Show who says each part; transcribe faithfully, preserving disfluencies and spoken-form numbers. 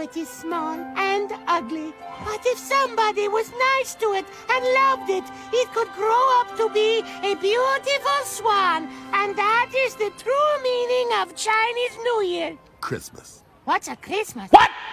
Speaker 1: it is small and ugly. But if somebody was nice to it and loved it, it could grow up to be a beautiful swan. And that is the true meaning of Chinese New Year.
Speaker 2: Christmas.
Speaker 1: What's a Christmas?
Speaker 2: What?